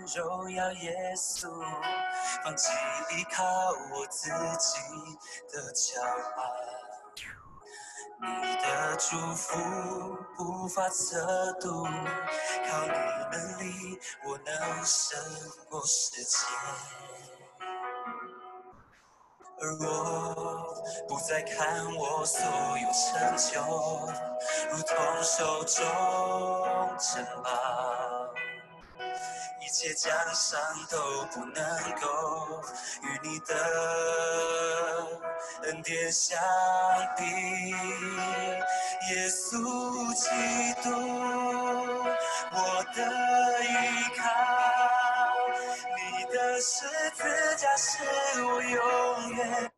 荣耀耶稣，放弃依靠我自己的骄傲。你的祝福无法测度，靠你能力，我能胜过世界。而我不再看我所有成就，如同手中珍宝，一切奖赏都不能够与你的恩典相比。耶稣基督，我的依靠，你的十字架是我永远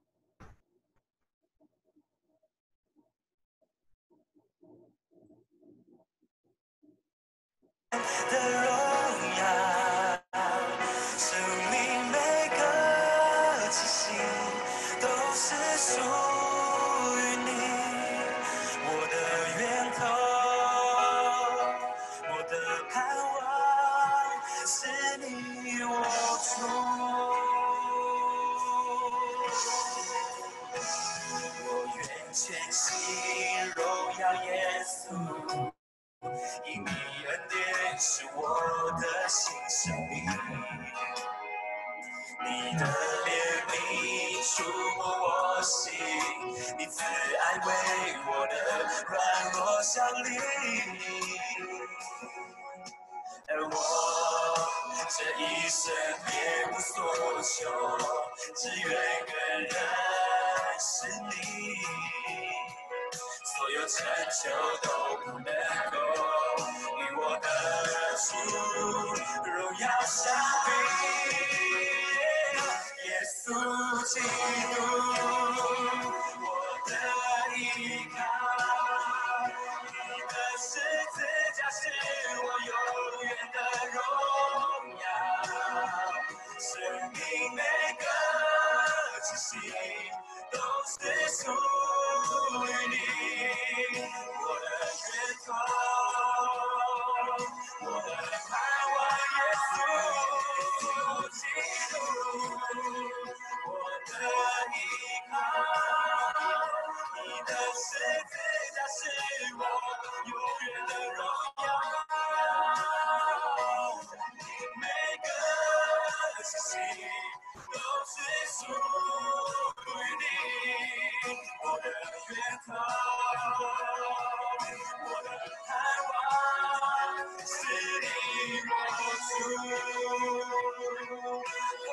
的荣耀。生命每个气息都是属于你，我的源头，我的盼望是你我主。我愿全心荣耀耶稣，因你恩典是我的新生命，你的怜悯触摸我心，你慈爱为我的软弱效力。而我这一生别无所求，只愿更认识你，所有成就都不能够与我的主荣耀相比。耶稣基督，我的依靠，你的十字架是我永远的荣耀。生命每个气息都是属于你，我的源头，我的盼望，耶稣基督，我的依靠，你的十字架是我永远的荣耀。每个气息都是属于你，我的源头，我的盼望是你我主。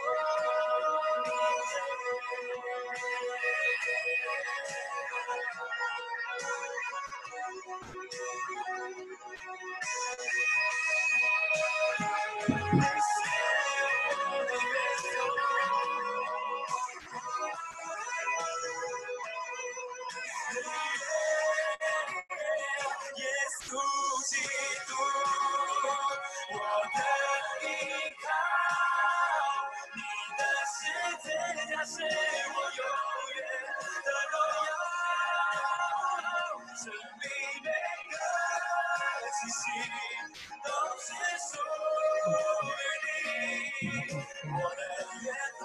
耶稣基督，我的依靠，你的十字架是我永远的荣耀。生命每个气息都是属于你，我的源头，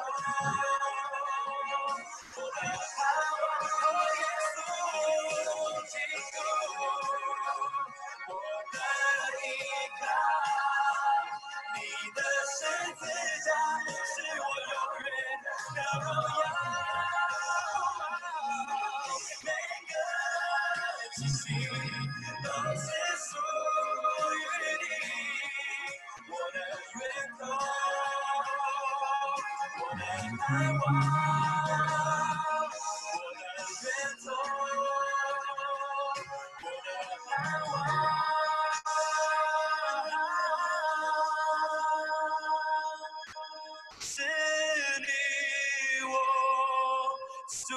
我的盼望，耶稣基督，我的依靠，你的十字架是我永远的荣耀。每个气息都是属于你，我的源头，我的盼望，我的源头，我的盼望是你我主。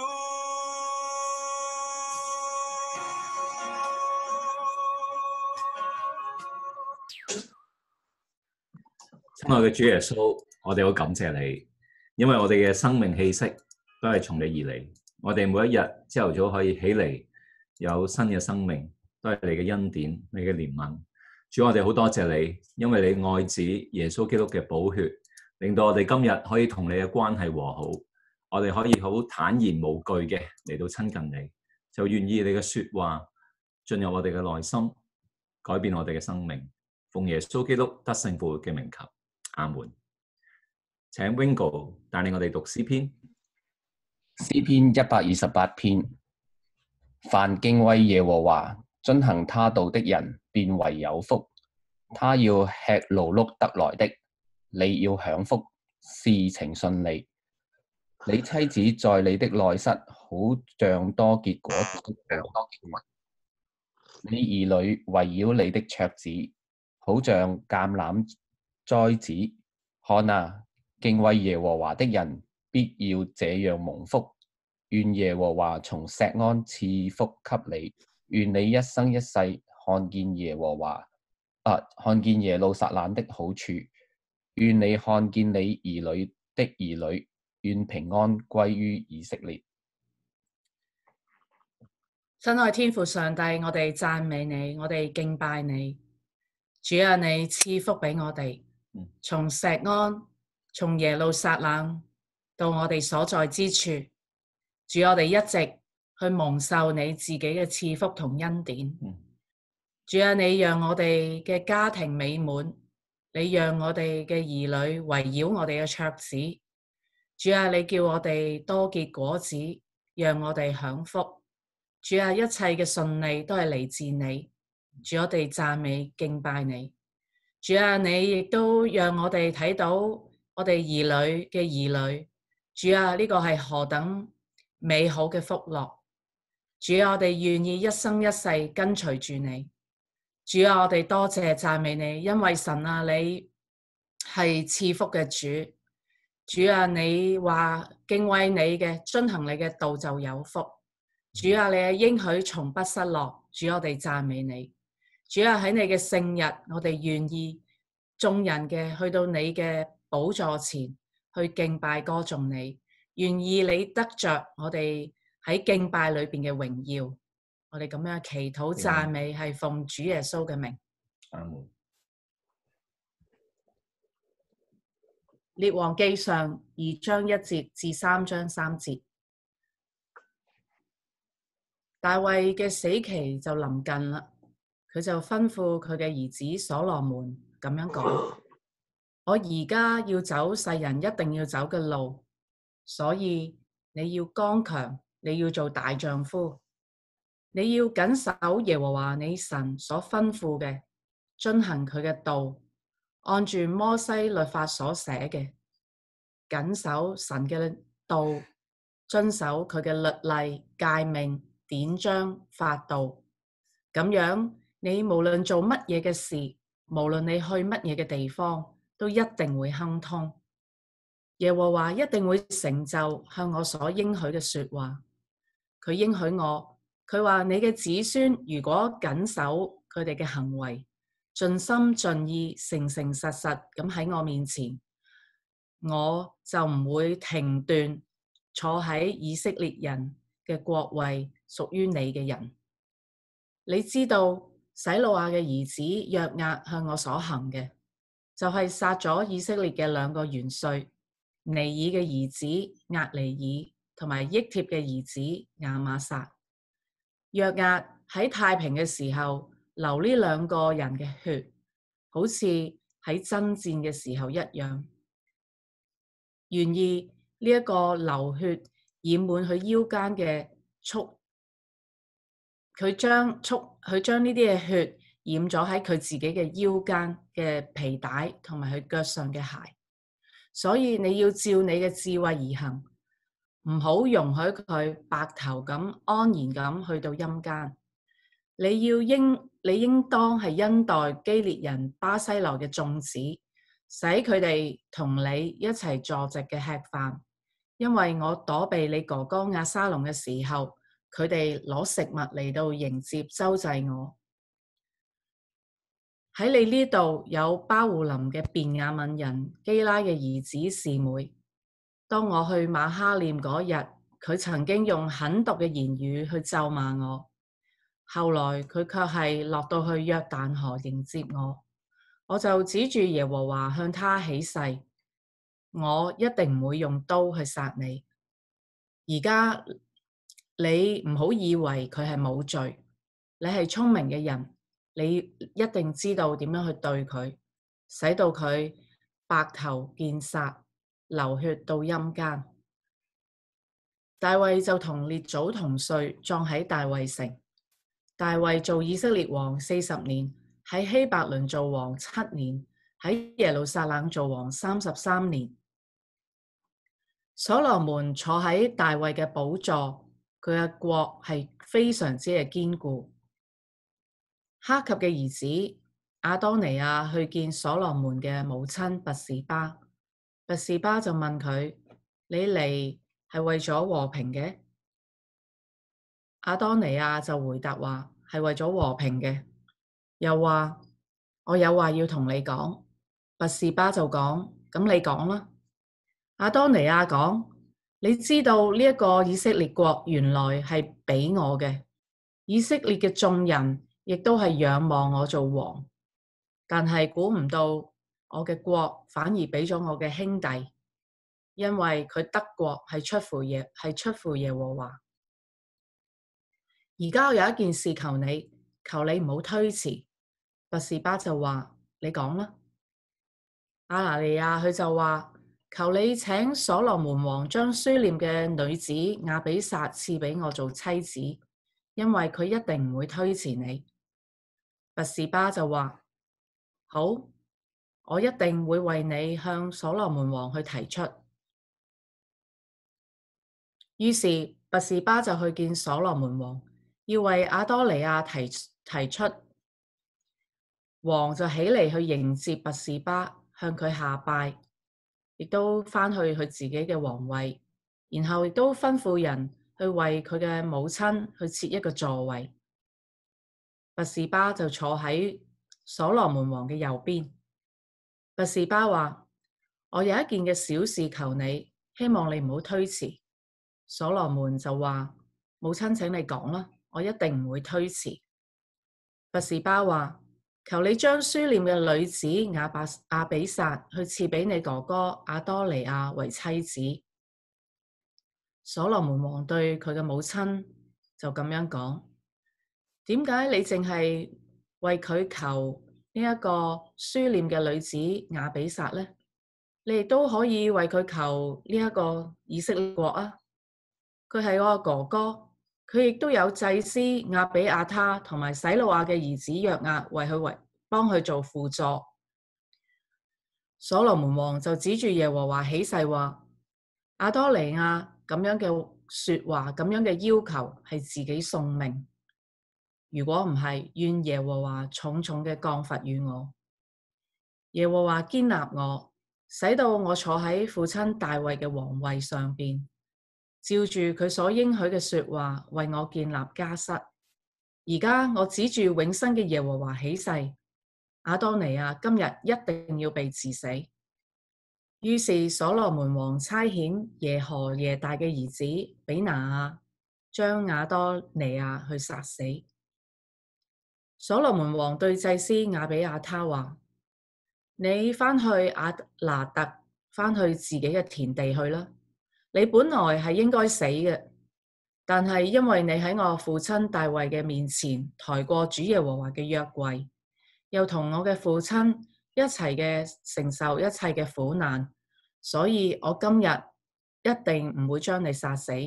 親愛嘅主耶穌，我哋好感謝你，因為我哋嘅生命氣息都係從你而嚟。我哋每一日朝頭早可以起嚟有新嘅生命，都係你嘅恩典、你嘅憐憫。 主，我哋好多謝你，因為你愛子耶穌基督嘅寶血，令到我哋今日可以同你嘅關係和好，我哋可以好坦然無懼嘅嚟到親近你，就願意你嘅說話進入我哋嘅內心，改變我哋嘅生命。奉耶穌基督得勝復活嘅名求，阿門。請 Wingo 帶領我哋讀詩篇。 詩篇128篇。凡敬畏耶和華、遵行他道的人，便為有福。他要吃勞碌得來的，你要享福，事情順利。你妻子在你的內室，好像多結果子的葡萄；你兒女圍繞你的桌子，好像橄欖栽子。看啊，敬畏耶和華的人必要這樣蒙福。願耶和華從錫安賜福給你，願你一生一世看見看見耶路撒冷的好處，願你看見你兒女的兒女，願平安歸於以色列。 親愛天父上帝，我哋讚美你，我哋敬拜你。主啊，你賜福俾我哋，從錫安，從耶路撒冷到我哋所在之處。主，我哋一直去蒙受你自己嘅賜福同恩典。主啊，你讓我哋嘅家庭美滿，你讓我哋嘅兒女圍繞我哋嘅桌子。主啊，你叫我哋多結果子，讓我哋享福。主啊，一切嘅順利都係嚟自你。主，我哋讚美敬拜你。主啊，你亦都讓我哋睇到我哋兒女嘅兒女。主啊，呢個係何等美好嘅福樂。主啊，我哋願意一生一世跟隨住你。主啊，我哋多謝讚美你，因為神啊，你係賜福嘅主。主啊，你話敬畏你嘅，遵行你嘅道就有福。主啊，你嘅應許從不失落。主，我哋讚美你。主啊，喺你嘅聖日，我哋願意眾人嘅去到你嘅寶座前去敬拜歌頌你，願意你得着我哋喺敬拜裏邊嘅榮耀。我哋咁樣祈禱讚美係奉主耶穌嘅名。 阿門。 列王記上2章1節至3章3節。大衛嘅死期就臨近啦，佢就吩咐佢嘅兒子所羅門咁樣講：我而家要走世人一定要走嘅路，所以你要剛強，你要做大丈夫，你要謹守耶和華你神所吩咐嘅，遵行佢嘅道，按住摩西律法所寫嘅，謹守神嘅道，遵守佢嘅律例誡命典章法度。咁樣你無論做乜嘢嘅事，無論你去乜嘢嘅地方，都一定會亨通。耶和華一定會成就向我所應許嘅說話。佢應許我，佢話你嘅子孫如果謹守佢哋嘅行為，盡心盡意誠誠實實咁喺我面前，我就唔會停斷坐喺以色列人嘅國位，屬於你嘅人。你知道洗魯亞嘅兒子約押向我所行嘅，就係殺咗以色列嘅2個元帥，尼爾嘅兒子押尼爾同埋益帖嘅兒子亞瑪撒。約押喺太平嘅時候流呢2個人嘅血，好似喺爭戰嘅時候一樣，願意呢一個流血染滿佢腰間嘅束，佢將呢啲嘅血染咗喺佢自己嘅腰間嘅皮帶同埋佢腳上嘅鞋。所以你要照你嘅智慧而行，唔好容許佢白頭咁安然咁去到陰間。你應當係恩待基列人巴西流嘅眾子，使佢哋同你一齊坐席嘅吃飯，因為我躲避你哥哥押沙龍嘅時候，佢哋攞食物嚟到迎接周濟我。喺你呢度有巴戶林嘅便雅憫人基拉嘅兒子示每。當我去馬哈念嗰日，佢曾經用狠毒嘅言語去咒罵我。 後來佢卻係落到去約旦河迎接我，我就指住耶和華向他起誓，我一定唔會用刀去殺你。而家你唔好以為佢係冇罪，你係聰明嘅人，你一定知道點樣去對佢，使到佢白頭見殺，流血到陰間。大衛就同列祖同睡，葬喺大衛城。大衛做以色列王40年，喺希伯倫做王7年，喺耶路撒冷做王33年。所羅門坐喺大衛嘅寶座，佢嘅國係非常之嘅堅固。哈及嘅兒子亞多尼亞去見所羅門嘅母親拔示巴，拔示巴就問佢：你嚟係為咗和平嘅？亞多尼亞就回答話係為咗和平嘅，又話我有話要同你講。拔示巴就講：咁你講啦。亞多尼亞講：你知道呢一個以色列國原來係俾我嘅，以色列嘅眾人亦都係仰望我做王，但係估唔到我嘅國反而俾咗我嘅兄弟，因為佢得國係出乎耶和華。而家我有一件事求你唔好推遲。拔示巴就話：你講啦。亞拿尼亞佢就話：求你請所羅門王將書念嘅女子亞比煞賜俾我做妻子，因為佢一定唔會推辭你。拔示巴就話：好，我一定會為你向所羅門王去提出。於是拔示巴就去見所羅門王，要為亞多尼亞提出。王就起嚟去迎接拔示巴，向佢下拜，亦都返去佢自己嘅皇位，然後亦都吩咐人去為佢嘅母親去設一個座位。拔示巴就坐喺所羅門王嘅右邊。拔示巴話：我有一件嘅小事求你，希望你唔好推辭。所羅門就話：母親，請你講啦，我一定唔會推辭。拔示巴話：求你將書念嘅女子亞比煞去賜俾你哥哥亞多尼亞為妻子。所羅門王對佢嘅母親就咁樣講：點解你淨係為佢求呢一個書念嘅女子亞比煞呢？你亦都可以為佢求呢一個以色列國啊！佢係我哥哥，佢亦都有祭司亞比亞他同埋洗魯亞嘅兒子約押為幫佢做輔助。所羅門王就指住耶和華起誓話：亞多尼亞咁樣嘅說話，咁樣嘅要求係自己送命。如果唔係，願耶和華重重嘅降罰於我。耶和華堅立我，使到我坐喺父親大衛嘅皇位上邊，照住佢所應許嘅說話，為我建立家室。而家我指住永生嘅耶和華起誓，亞多尼亞今日一定要被治死。於是所羅門王差遣耶何耶大嘅兒子比拿亞，將亞多尼亞去殺死。所羅門王對祭司亞比亞他話：你返去亞拿特，返去自己嘅田地去啦。你本來係應該死嘅，但係因為你喺我父親大衛嘅面前抬過主耶和華嘅約櫃，又同我嘅父親一齊嘅承受一切嘅苦難，所以我今日一定唔會將你殺死。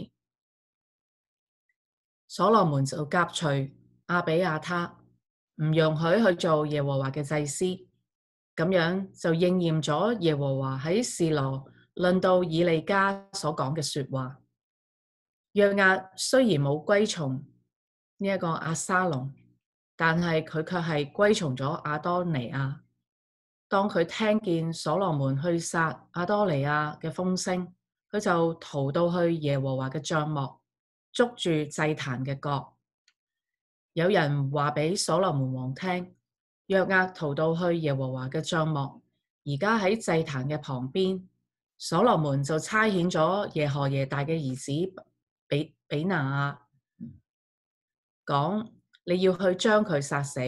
所羅門就革除亞比亞他，唔容許去做耶和華嘅祭司，咁樣就應驗咗耶和華喺示羅論到以利家所講嘅說話。約押雖然冇歸從呢一個押沙龍，但係佢卻係歸從咗亞多尼亞。當佢聽見所羅門去殺亞多尼亞嘅風聲，佢就逃到去耶和華嘅帳幕，捉住祭壇嘅角。有人話俾所羅門王聽，約押逃到去耶和華嘅帳幕，而家喺祭壇嘅旁邊。所羅門就差遣咗耶何耶大嘅兒子比拿亞，講你要去將佢殺死。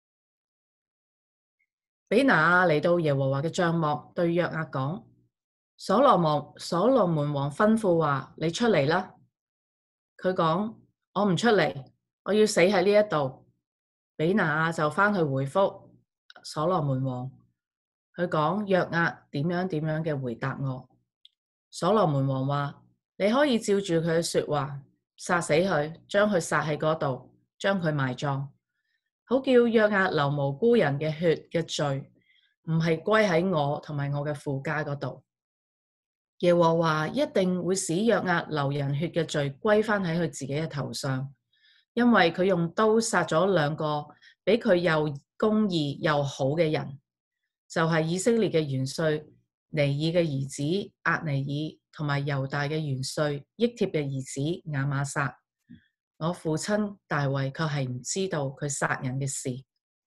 比拿亞嚟到耶和華嘅帳幕，對約押講：所羅門王吩咐話，你出嚟啦。佢講：我唔出嚟，我要死喺呢一度。比拿亞就返去回覆所羅門王，佢講約押點樣點樣嘅回答我。所羅門王話：你可以照住佢嘅說話，殺死佢，將佢殺喺嗰度，將佢埋葬，好叫約押流無辜人嘅血嘅罪，唔係歸喺我同埋我嘅父家嗰度。耶和華一定會使約押流人血嘅罪歸返喺佢自己嘅頭上，因為佢用刀殺咗兩個比佢又公義又好嘅人，就係以色列嘅元帥尼爾嘅兒子押尼珥，同埋猶大嘅元帥益帖嘅兒子亞瑪撒。我父親大衛卻係唔知道佢殺人嘅事，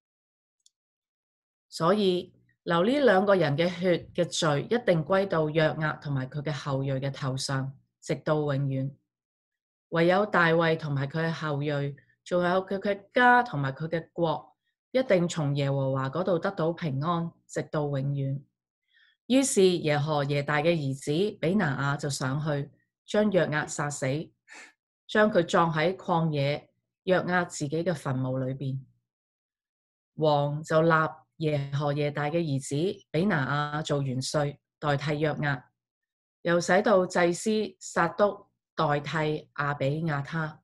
所以流呢兩個人嘅血嘅罪一定歸到約押同埋佢嘅後裔嘅頭上，直到永遠。唯有大衛同埋佢嘅後裔，仲有佢嘅家同埋佢嘅國，一定從耶和華嗰度得到平安，直到永遠。於是耶何耶大嘅兒子比拿亞就上去，將約押殺死，將佢葬喺曠野約押自己嘅墳墓裏邊。王就立耶何耶大嘅兒子比拿亞做元帥，代替約押，又使到祭司撒督代替亞比亞他。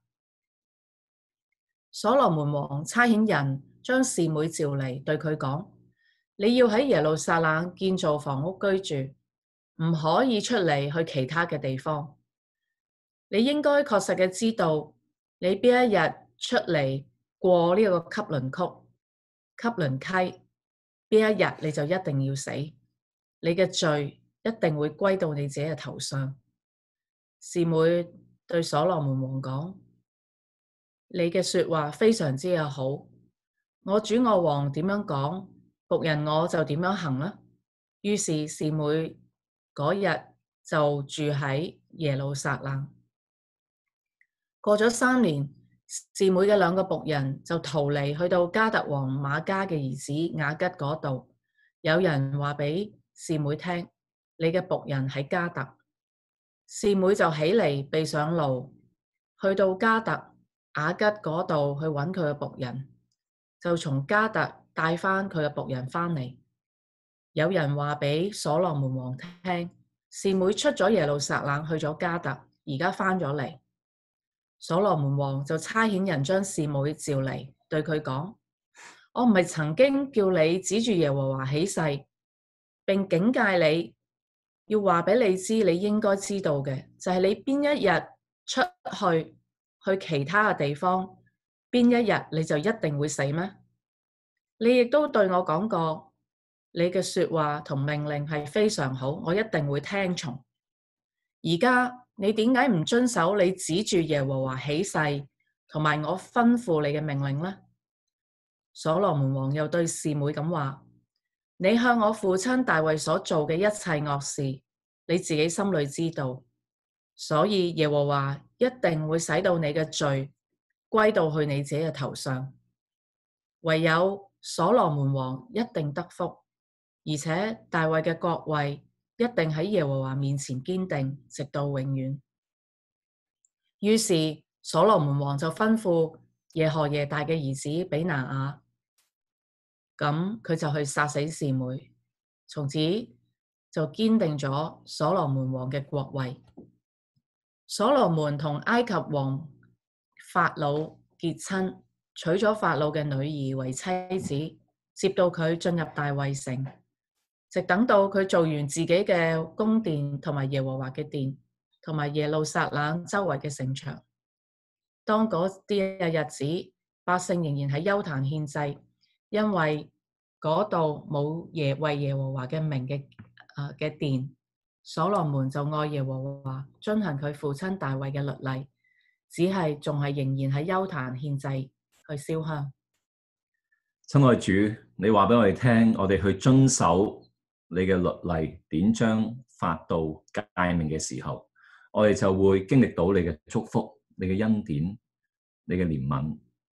所羅門王差遣人將示每召嚟，對佢講：你要喺耶路撒冷建造房屋居住，唔可以出嚟去其他嘅地方。你應該確實嘅知道，你邊一日出嚟過呢個汲淪溪，邊一日你就一定要死，你嘅罪一定會歸到你自己嘅頭上。示每對所羅門王講：你嘅說話非常之好，我主我王點樣講，僕人我就點樣行啦。於是示每嗰日就住喺耶路撒冷。過咗3年，示每嘅兩個僕人就逃離，去到加特王瑪迦嘅兒子雅吉嗰度。有人話俾示每聽：你嘅僕人喺加特。示每就起嚟，備上驢，去到加特雅吉嗰度去揾佢嘅僕人，就從加特帶翻佢嘅僕人翻嚟。有人話俾所羅門王聽：示每出咗耶路撒冷，去咗加特，而家翻咗嚟。所羅門王就差遣人將示每召嚟，對佢講：我唔係曾經叫你指住耶和華起誓，並警戒你，要話俾你知你應該知道嘅，就係你邊一日出去其他嘅地方，邊一日你就一定會死咩？你亦都對我講過，你嘅說話同命令係非常好，我一定會聽從。而家你點解唔遵守你指住耶和華起誓同埋我吩咐你嘅命令呢？所羅門王又對示每咁話：你向我父親大衛所做嘅一切惡事，你自己心裏知道，所以耶和華一定會使到你嘅罪歸到去你自己嘅頭上。唯有所羅門王一定得福，而且大衛嘅國位一定喺耶和華面前堅定，直到永遠。於是所羅門王就吩咐耶何耶大嘅兒子比拿亞，咁佢就去殺死示每，從此就堅定咗所羅門王嘅國位。所羅門同埃及王法老結親，娶咗法老嘅女兒為妻子，接到佢進入大衛城，直等到佢做完自己嘅宮殿同埋耶和華嘅殿，同埋耶路撒冷周圍嘅城牆。當嗰啲嘅日子，百姓仍然喺邱壇獻祭，因為嗰度冇為耶和華嘅名嘅殿。所羅門就愛耶和華，遵行佢父親大衛嘅律例，只係仲係仍然喺邱壇獻祭去燒香。 親愛主，你話俾我哋聽，我哋去遵守你嘅律例、典章、法度、誡命嘅時候，我哋就會經歷到你嘅祝福、你嘅恩典、你嘅憐憫，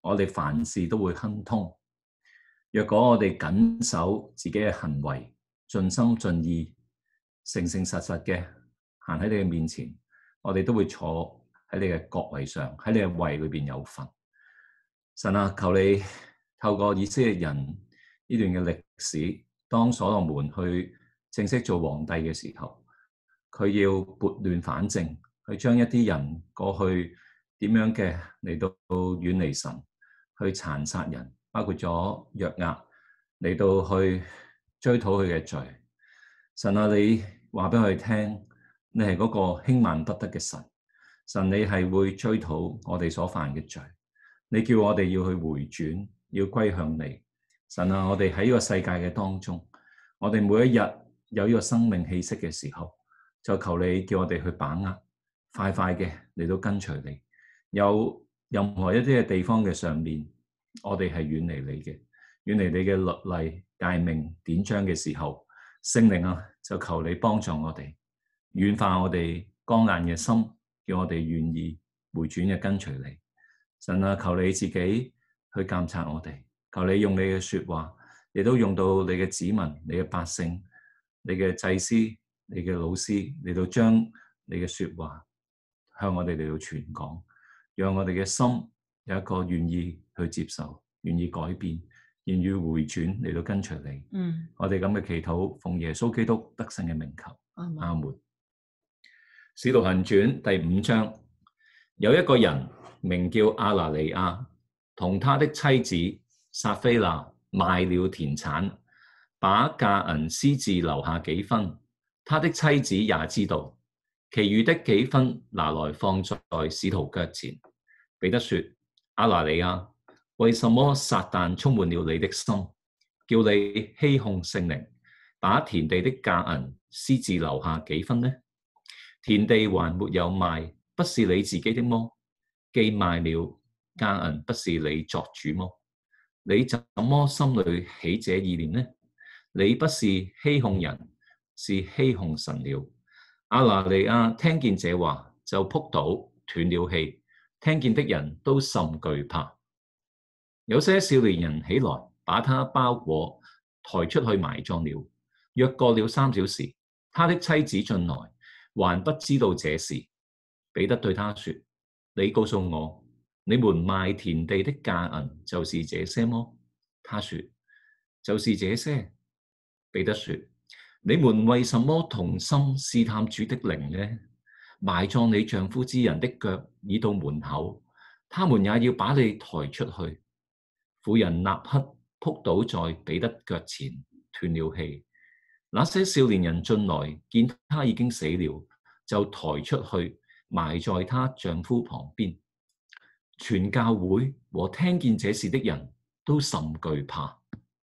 我哋凡事都會亨通。若果我哋謹守自己嘅行為，盡心盡意、誠誠實實嘅行喺你嘅面前，我哋都會坐喺你嘅國位上，喺你嘅位裏邊有份。神啊，求你透過以色列人呢段嘅歷史，當所羅門去正式做皇帝嘅時候，佢要撥亂反正，去將一啲人過去點樣嘅嚟到遠離神，去殘殺人，包括咗約押嚟到去追討佢嘅罪。神啊，你話俾佢聽，你係嗰個輕慢不得嘅神。神，你係會追討我哋所犯嘅罪。你叫我哋要去回轉，要歸向你。神啊，我哋喺呢個世界嘅當中，我哋每一日有呢個生命氣息嘅時候，就求你叫我哋去把握，快快嘅嚟到跟隨你。有任何一啲嘅地方嘅上面，我哋係遠離你嘅，遠離你嘅律例、誡命、典章嘅時候，聖靈啊，就求你幫助我哋，軟化我哋剛硬嘅心，叫我哋願意回轉嘅跟隨你。神啊，求你自己去監察我哋，求你用你嘅說話，亦都用到你嘅子民、你嘅百姓、你嘅祭司、你嘅老師嚟到將你嘅說話向我哋嚟到傳講，讓我哋嘅心有一個願意去接受、願意改變、願意回轉嚟到跟隨你。我哋咁嘅祈禱，奉耶穌基督得勝嘅名求。阿門。使徒行傳第5章，有一個人名叫亞拿尼亞，同他的妻子撒非拿賣了田產，把價銀私自留下幾分，他的妻子也知道，其餘的幾分拿來放在使徒腳前。彼得說：亞拿尼亞，為什麼撒旦充滿了你的心，叫你欺哄聖靈，把田地的價銀私自留下幾分呢？田地還沒有賣，不是你自己的麼？既賣了，價銀不是你作主麼？你怎麼心裏起這意念呢？你不是欺哄人，是欺哄神了。亞拿尼亞聽見這話，就仆倒斷了氣，聽見的人都甚懼怕。有些少年人起來，把他包裹抬出去埋葬了。約過了3小時，他的妻子進來，還不知道這事。彼得對他說：你告訴我，你們賣田地的價銀就是這些麼？他說：就是這些。彼得說：你們為什麼同心試探主的靈呢？埋葬你丈夫之人的腳已到門口，他們也要把你抬出去。婦人立刻仆倒在彼得腳前，斷了氣。那些少年人進來，見他已經死了，就抬出去埋在她丈夫旁邊。全教會和聽見這事的人都甚懼怕。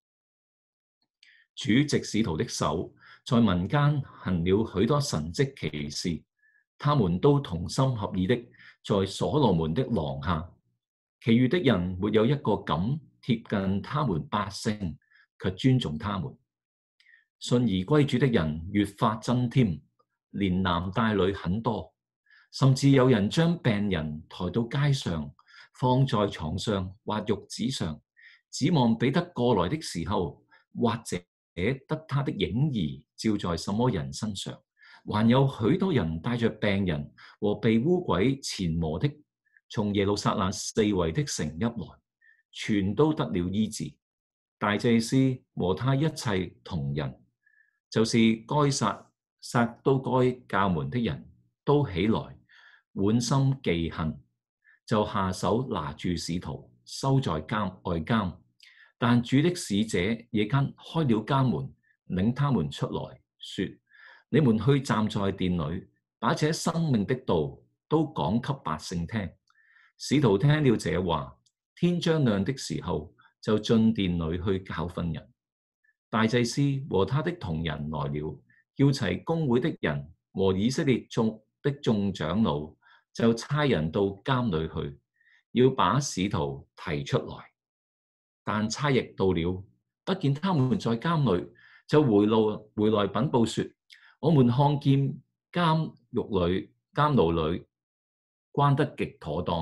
主藉使徒的手，在民間行了許多神蹟奇事，他們都同心合意的在所羅門的廊下。其餘的人沒有一個敢貼近他們百姓，卻尊重他們。信而歸主的人越發增添，連男帶女很多，甚至有人將病人抬到街上，放在床上或褥子上，指望彼得過來的時候，或者得他的影兒照在什麼人身上。還有許多人帶着病人和被污鬼纏磨的，從耶路撒冷四圍的城邑來，全都得了醫治。大祭司和他一切同人，就是該殺都該教門的人都起來，滿心忌恨，就下手拿住使徒，收在外監。但主的使者夜間開了監門，領他們出來，說：你們去站在殿裏，把這生命的道都講給百姓聽。使徒聽了這話，天將亮的時候，就進殿裏去教訓人。大祭司和他的同人來了，叫齊公會的人和以色列眾長老，就差人到監裏去，要把使徒提出來。但差役到了，不見他們在監裏，就回來稟報說：我們看見監牢裏關得極妥當，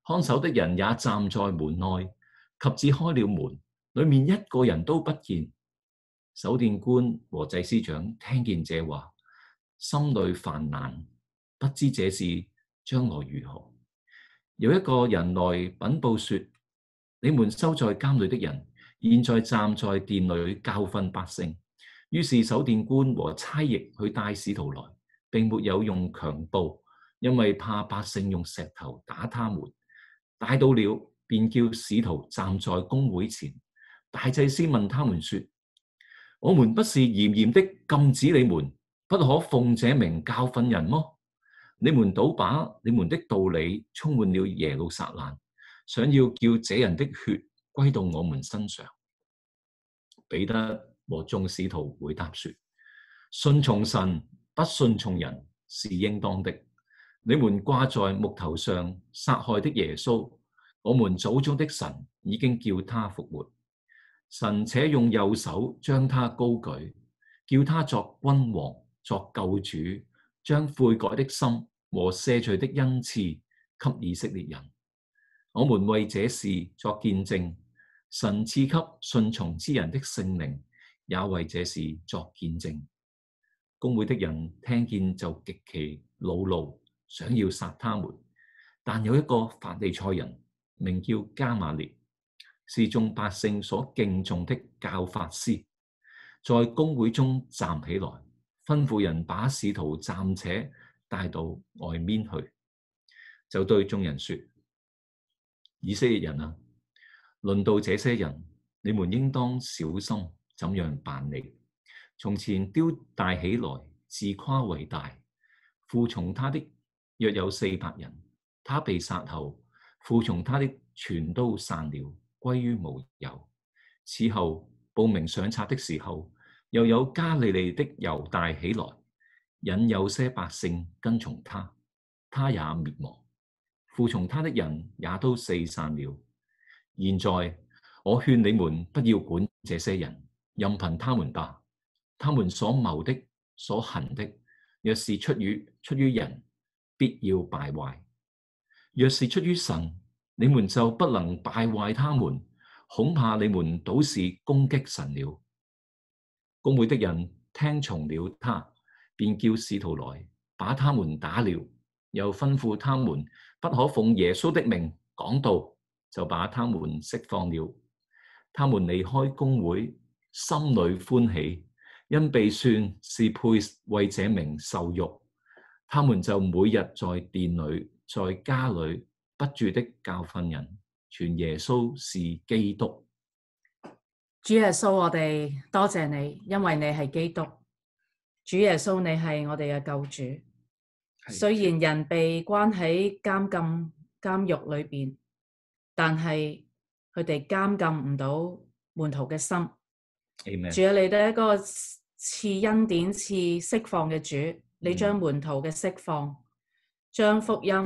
看守的人也站在門內，及至開了門，裏面一個人都不見。守殿官和祭司長聽見這話，心裏煩難，不知這事將來如何。有一個人來稟報說：你們收在監裏的人，現在站在殿裏教訓百姓。於是守殿官和差役去帶使徒來，並沒有用強暴，因為怕百姓用石頭打他們。帶到了，便叫使徒站在公會前。大祭司問他們說：我們不是嚴嚴的禁止你們不可奉這名教訓人麼？你們倒把你們的道理充滿了耶路撒冷，想要叫這人的血歸到我們身上。彼得和眾使徒回答說：信從神，不信從人是應當的。你們掛在木頭上殺害的耶穌，我們祖宗的神已經叫他復活。神且用右手將他高舉，叫他作君王，作救主，將悔改的心和赦罪的恩賜給以色列人。我們為這事作見證，神賜給順從之人的聖靈也為這事作見證。公會的人聽見就極其惱怒，想要殺他們。但有一個法利賽人名叫迦瑪列，是眾百姓所敬重的教法師，在公會中站起來，吩咐人把使徒暫且帶到外面去，就對眾人說：以色列人啊，論到這些人，你們應當小心怎樣辦理。從前丟大起來，自誇為大，附從他的約有400人。他被殺後，附從他的全都散了，歸於無有。此後報名上冊的時候，又有加利利的猶大起來，引有些百姓跟從他，他也滅亡。附從他的人也都四散了。現在我勸你們不要管這些人，任憑他們吧。他們所謀的、所行的，若是出於人，必要敗壞；若是出於神，你們就不能敗壞他們。恐怕你們倒是攻擊神了。公會的人聽從了他，便叫使徒來，把他們打了，又吩咐他們不可奉耶穌的名講道，就把他們釋放了。他們離開公會，心裏歡喜，因被算是配為這名受辱。他們就每日在殿裏、在家裏不住的教訓人，傳耶穌是基督。 主耶穌，我哋多謝你，因為你係基督。主耶穌，你係我哋嘅救主。雖然人被關喺監獄裏邊，但係佢哋監禁唔到門徒嘅心。 Amen. 主啊，你哋一個賜恩典、賜釋放嘅主，你將門徒嘅釋放，將福音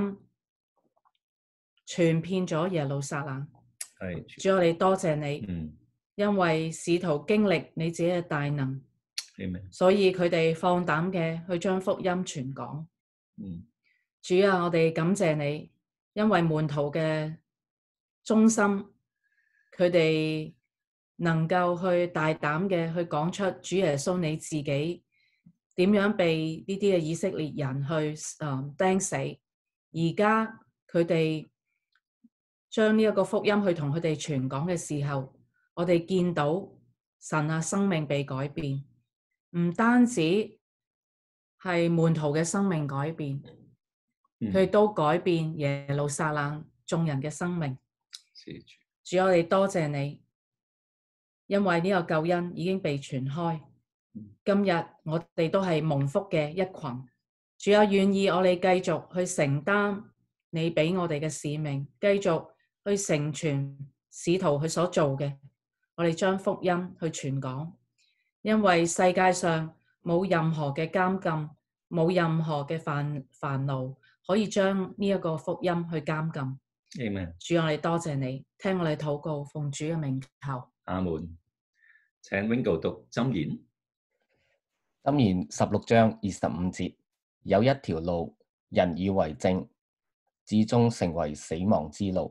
傳遍咗耶路撒冷。主，我哋多謝你，因為使徒經歷你自己嘅大能，所以佢哋放膽嘅去將福音傳講。主啊，我哋感謝你，因為門徒嘅忠心，佢哋能夠去大膽嘅去講出主耶穌你自己點樣被呢啲嘅以色列人去釘死。而家佢哋將呢一個福音去同佢哋傳講嘅時候，我哋見到神啊，生命被改變，唔單止係門徒嘅生命改變，佢都改變耶路撒冷眾人嘅生命。主，我哋多謝你，因為呢個救恩已經被傳開。今日我哋都係蒙福嘅一群。主啊，願意我哋繼續去承擔你俾我哋嘅使命，繼續去成全使徒佢所做嘅。我哋將福音去傳講，因為世界上冇任何嘅監禁，冇任何嘅煩惱可以將呢一個福音去監禁。 Amen. 主，我哋多謝你，聽我哋禱告，奉主嘅名求。 阿門。請 Ringo 讀箴言。 箴言16章25節，有一條路，人以為正， 至終成為死亡之路。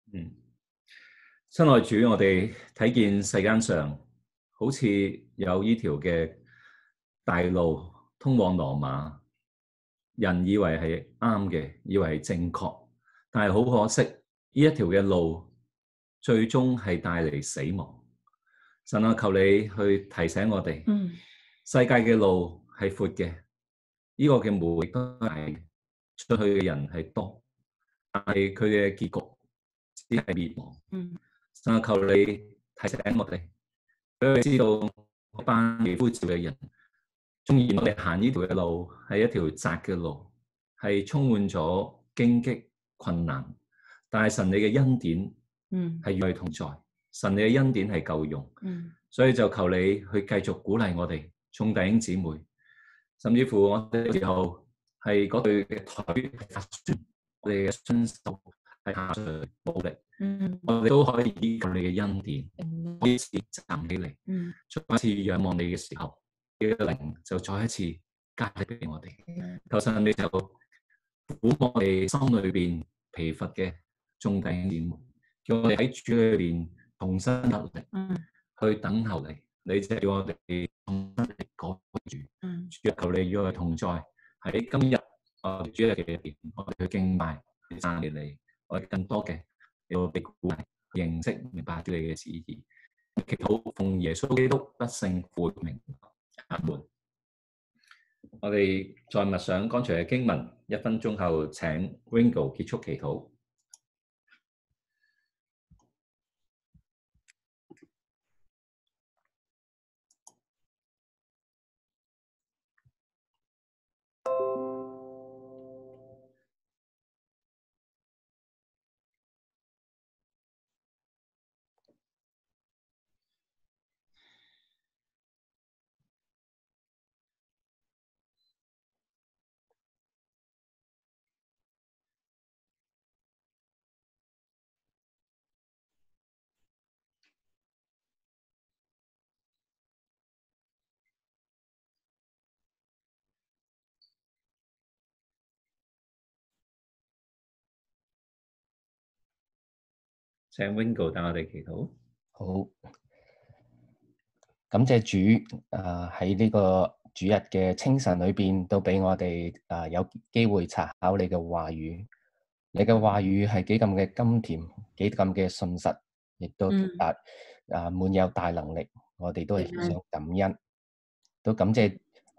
親愛主，我哋睇見世間上好似有呢條嘅大路通往羅馬，人以為係啱嘅，以為係正確，但係好可惜，呢一條嘅路最終係帶嚟死亡。神啊，求你去提醒我哋，世界嘅路係闊嘅，呢個嘅門亦都係大嘅，出去嘅人係多，但係佢嘅結局只係滅亡。神啊，求你提醒我哋，俾佢知道一班被呼召嘅人，縱然我哋行呢條嘅路係一條窄嘅路，係充滿咗荊棘困難，但係神你嘅恩典係與我哋同在，神你嘅恩典係夠用，所以就求你去繼續鼓勵我哋眾弟兄姊妹，甚至乎我哋時候係嗰對嘅腿發酸，我哋嘅雙手係下垂冇力，我哋都可以依靠你嘅恩典，可以站起嚟，再一次仰望你嘅時候，你嘅靈就再一次加力俾我哋。求神你就撫摸我哋心裏邊疲乏嘅眾弟兄姊妹，叫我哋喺主裏邊重新入力，去等候你。你就叫我哋重新嚟改主。主求你與我哋同在，喺今日主日嘅裏邊，我哋去敬拜、去讚美你，我哋更多嘅要被鼓勵、認識、明白主你嘅旨意。祈禱奉耶穌基督得勝父名，阿門。我哋再默想剛才嘅經文，1分鐘後請 Ringo 結束祈禱。請 Wingo 帶我哋祈禱。 好，感謝主喺呢個主日嘅清晨裏邊，都俾我哋有機會查考你嘅話語。你嘅話語係幾咁嘅甘甜，幾咁嘅信實，亦都滿有大能力。我哋都係非常感恩，都感謝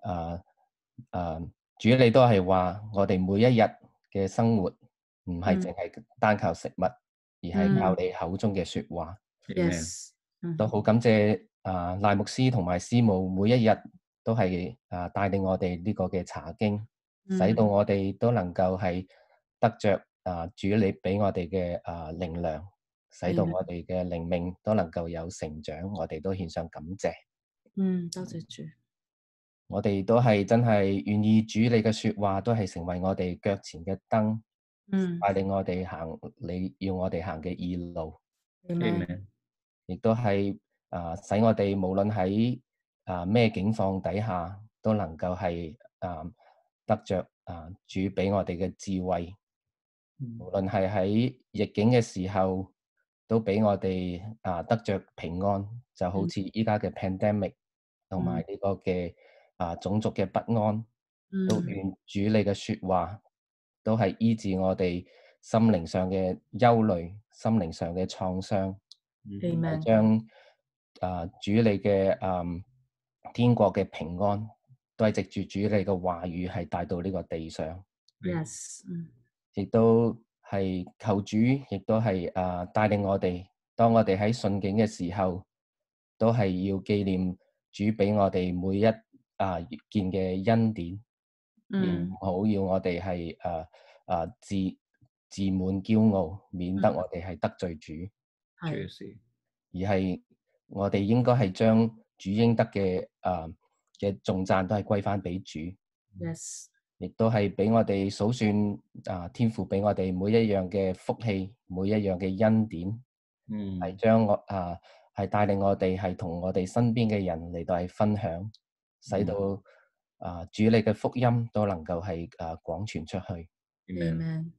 主，你都係話我哋每一日嘅生活唔係淨係單靠食物。而係靠你口中嘅說話，都好感謝賴牧師同埋師母每一日都係帶領我哋呢個嘅查經，使到我哋都能夠係得着主你俾我哋嘅靈糧，使到我哋嘅靈命都能夠有成長，我哋都獻上感謝。 多謝主。 我哋都係真係願意主你嘅說話都係成為我哋腳前嘅燈。帶領我哋行你要我哋行嘅義路，亦都係使我哋無論喺咩境況底下，都能夠係得着主俾我哋嘅智慧。無論係喺逆境嘅時候，都俾我哋得着平安。就好似依家嘅 pandemic 同埋呢個嘅種族嘅不安，都願主你嘅說話。都係醫治我哋心靈上嘅憂慮、心靈上嘅創傷，係將主你嘅天國嘅平安，都係藉住主你嘅話語係帶到呢個地上。 Yes， 亦都係求主，亦都係帶領我哋。當我哋喺順境嘅時候，都係要紀念主俾我哋每一件嘅恩典。唔好要我哋係自滿驕傲，免得我哋係得罪主。而係我哋應該係將主應得嘅頌讚都係歸翻俾主。 Yes， 亦都係俾我哋數算天父俾我哋每一樣嘅福氣，每一樣嘅恩典。係將係帶領我哋係同我哋身邊嘅人嚟到係分享，使到主你嘅福音都能夠係廣傳出去。 Amen。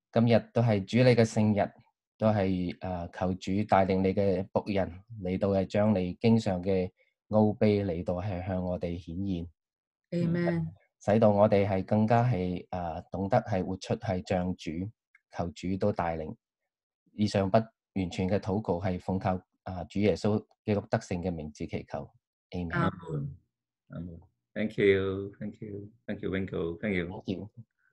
今日都係主你嘅聖日，都係求主帶領你嘅僕人嚟到係將你經常嘅奧秘嚟到係向我哋顯現 Amen。 使到我哋係更加係懂得係活出係像主，求主都帶領。以上不完全嘅禱告係奉靠主耶穌基督得勝嘅名字祈求。Amen。 Thank you, thank you, thank you, Wingo，thank you。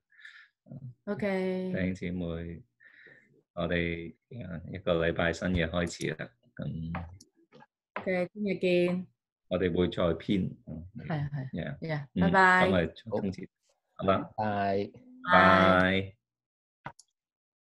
OK。 弟兄姊妹，我哋一個禮拜新嘢開始啦。咁 OK，聽日見。 我哋會再編。 係，拜拜。 今日中秋節，好嘛？ 拜。 拜。